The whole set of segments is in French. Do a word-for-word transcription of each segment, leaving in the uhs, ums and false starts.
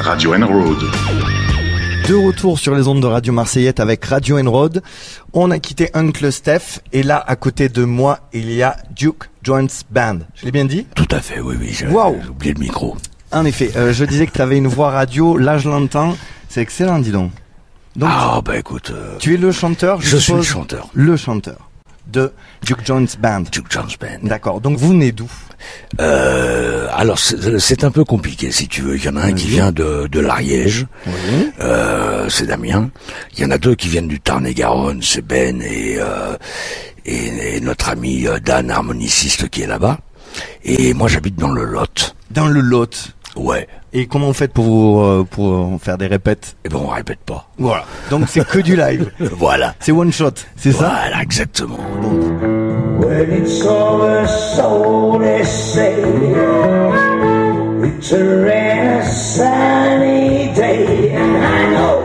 Radio N-Road. De retour sur les ondes de Radio Marseillette avec Radio N-Road. On a quitté Uncle Steph et là, à côté de moi, il y a Duke Jones Band. Je l'ai bien dit ? Tout à fait, oui, oui. J'ai Wow. oublié le micro. En effet, euh, je disais que tu avais une voix radio. Là, je l'entends. C'est excellent, dis donc. Donc, Ah, bah écoute... Euh, tu es le chanteur, je, je suis le suppose, chanteur. Le chanteur de Duke Jones Band. Duke Jones Band. D'accord. Donc, vous venez d'où ? Euh, alors, c'est, c'est un peu compliqué, si tu veux. Il y en a un Oui. qui vient de, de l'Ariège. Oui. Euh, c'est Damien. Il y en a deux qui viennent du Tarn-et-Garonne. C'est Ben et, euh, et, et notre ami euh, Dan, harmoniciste, qui est là-bas. Et moi, j'habite dans le Lot. Dans le Lot. Ouais. Et comment vous faites pour, vous, euh, pour faire des répètes ? Et ben, on répète pas. Voilà. Donc, c'est que du live. Voilà. C'est one shot, c'est ça ? Voilà, exactement. When it's over, so they say it's a rare sunny day, and I know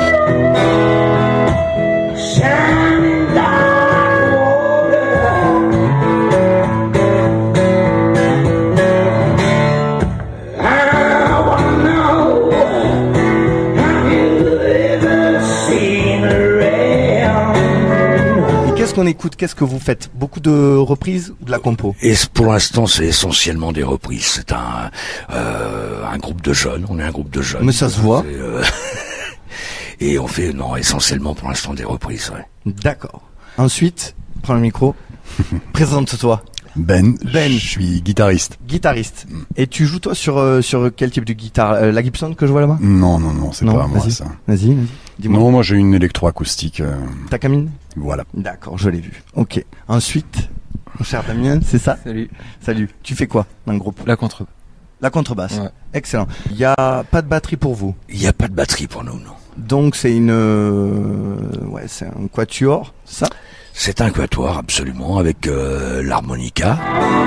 shining dark water. I wanna know, have you ever seen a rain? Et qu'est-ce qu'on écoute ? Qu'est-ce que vous faites ? Beaucoup de reprises ou de la compo ? Et pour l'instant, c'est essentiellement des reprises. C'est un euh, un groupe de jeunes. On est un groupe de jeunes. Mais ça se voit. C'est, euh, Et on fait non essentiellement pour l'instant des reprises. Ouais. D'accord. Ensuite, prends le micro. Présente-toi. Ben, Ben. je suis guitariste. Guitariste. Et tu joues toi sur euh, sur quel type de guitare ? Euh, La Gibson que je vois là-bas ? Non, non, non, c'est Non, pas à moi vas-y. ça. Vas-y, vas-y. Dis-moi. Non, moi j'ai une électroacoustique. Euh, Ta camine ? voilà. D'accord, je l'ai vu. Ok. Ensuite, mon cher Damien, c'est ça ? Salut. Salut. Tu fais quoi dans le groupe ? La contre. La contrebasse. Ouais. Excellent. Il y a pas de batterie pour vous. Il n'y a pas de batterie pour nous, non. Donc c'est une euh, ouais, c'est un quatuor, ça ? C'est un quatuor absolument avec euh, l'harmonica.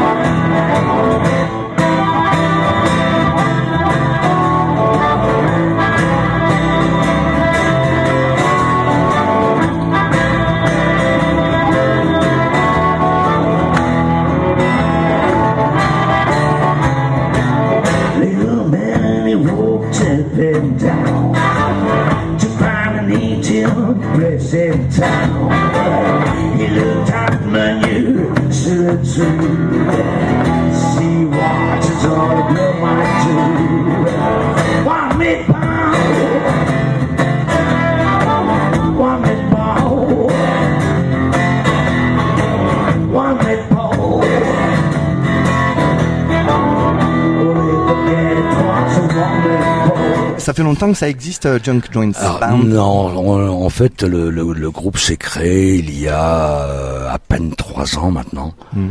Little man, he walked up and down to find an Egypt blessed town. He looked at the menu, said to see what his old girl might do. One meatball, one meatball, one meatball. Ça fait longtemps que ça existe, euh, Junk Joints Alors, Band. non, on- en fait, le, le, le groupe s'est créé il y a euh, à peine trois ans maintenant. Mm.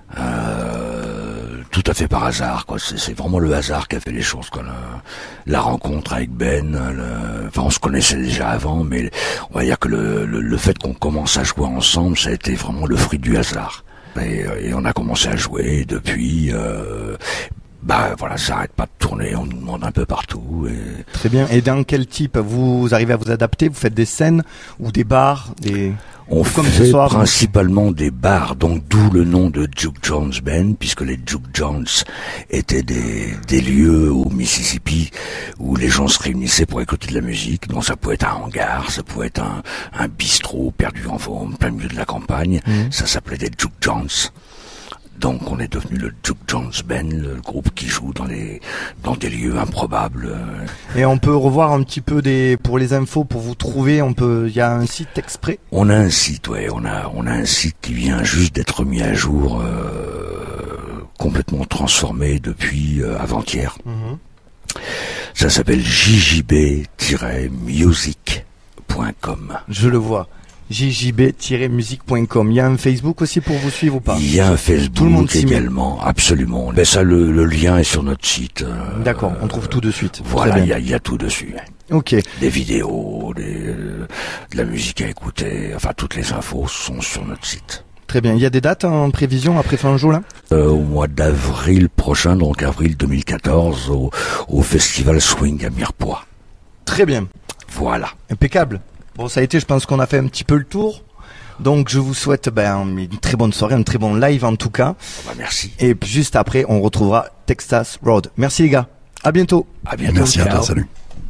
Euh, tout à fait par hasard, quoi. C'est, c'est vraiment le hasard qui a fait les choses, quoi. Le- la rencontre avec Ben, le- enfin, on se connaissait déjà avant, mais on va dire que le, le, le fait qu'on commence à jouer ensemble, ça a été vraiment le fruit du hasard. Et, et on a commencé à jouer et depuis. Euh, Bah voilà, ça arrête pas de tourner, on nous demande un peu partout. Et... Très bien. Et dans quel type vous arrivez à vous adapter ? Vous faites des scènes ou des bars, des On Comme ce fait soir, principalement des bars, donc d'où le nom de Duke Jones Band, puisque les Duke Jones étaient des, des lieux au Mississippi où les gens se réunissaient pour écouter de la musique. Donc ça pouvait être un hangar, ça pouvait être un, un bistrot perdu en, en plein milieu de la campagne. Mmh. Ça s'appelait des Duke Jones. Donc on est devenu le Duke Jones Band, le groupe qui joue dans les dans des lieux improbables. Et on peut revoir un petit peu des pour les infos, pour vous trouver. On peut, il y a un site exprès. On a un site, ouais, on a on a un site qui vient juste d'être mis à jour, euh, complètement transformé depuis euh, avant-hier. Mmh. Ça s'appelle j j b tiret music point com. Je le vois. j j b tiret music point com. Il y a un Facebook aussi pour vous suivre ou pas ? Il y a un Facebook Tout le monde s'y met. également, absolument. Mais ça, le, le lien est sur notre site. euh, D'accord, on trouve tout de suite. Voilà, Très il y bien. a, il y a tout dessus. Ok. Des vidéos, des, euh, de la musique à écouter, enfin toutes les infos sont sur notre site. Très bien. Il y a des dates en prévision après fin jour là ? Euh, au mois d'avril prochain, donc avril deux mille quatorze, au, au Festival Swing à Mirepoix. Très bien. Voilà. Impeccable. Bon, ça a été, je pense qu'on a fait un petit peu le tour. Donc, je vous souhaite ben, une très bonne soirée, un très bon live en tout cas. Bah, merci. Et puis, juste après, on retrouvera Texas Road. Merci les gars. À bientôt. À bientôt. Merci à Ciao. toi, salut.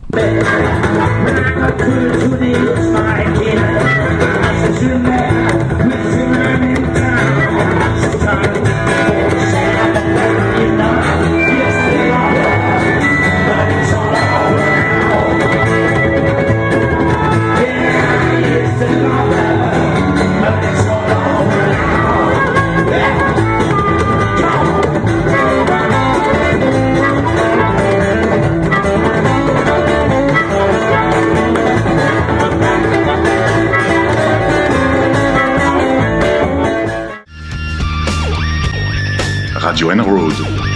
Radio N-Road.